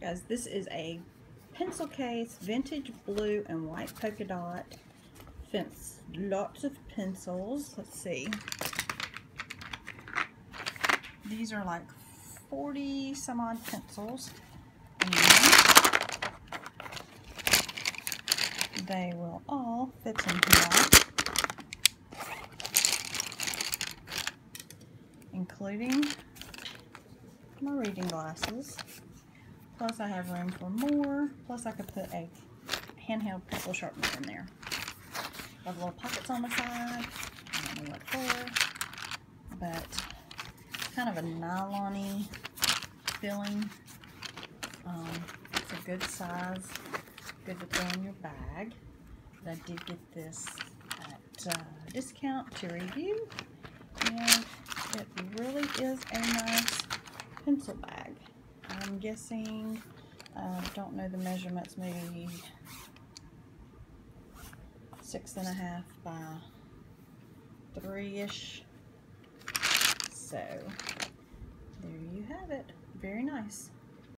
Guys, this is a pencil case, vintage blue and white polka dot. Fits lots of pencils. Let's see. These are like 40 some odd pencils. And they will all fit in here, including my reading glasses. Plus I have room for more. Plus I could put a handheld pencil sharpener in there. I have little pockets on the side. I don't know what for, but kind of a nylon-y feeling. It's a good size, good to throw in your bag. But I did get this at discount to review, and it really is a nice pencil bag. I'm guessing, don't know the measurements, maybe 6.5 by 3-ish. So there you have it. Very nice.